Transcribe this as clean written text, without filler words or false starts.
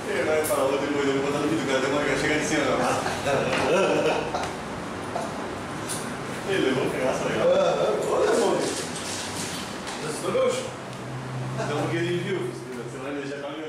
Ele vai falar depois, eu vou botar no vídeo, cara, tem uma que chega assim, ó. Ele levou um pedaço legal. Olha, mano. Então porque ele viu, você vai deixar pra mim.